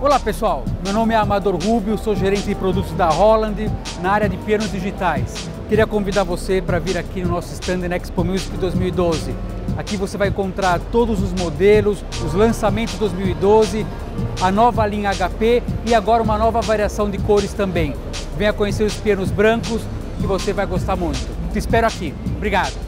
Olá pessoal, meu nome é Amador Rubio, sou gerente de produtos da Holland na área de pianos digitais. Queria convidar você para vir aqui no nosso stand na Expo Music 2012. Aqui você vai encontrar todos os modelos, os lançamentos 2012, a nova linha HP e agora uma nova variação de cores também. Venha conhecer os pianos brancos que você vai gostar muito. Te espero aqui. Obrigado!